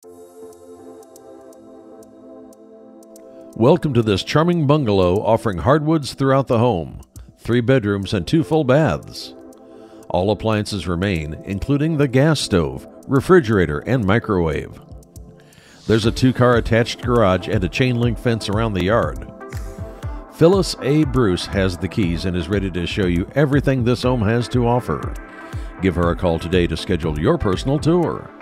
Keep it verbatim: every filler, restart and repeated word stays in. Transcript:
Welcome to this charming bungalow offering hardwoods throughout the home, three bedrooms and two full baths. All appliances remain, including the gas stove, refrigerator, and microwave. There's a two-car attached garage and a chain-link fence around the yard. Phyllis A. Bruce has the keys and is ready to show you everything this home has to offer. Give her a call today to schedule your personal tour.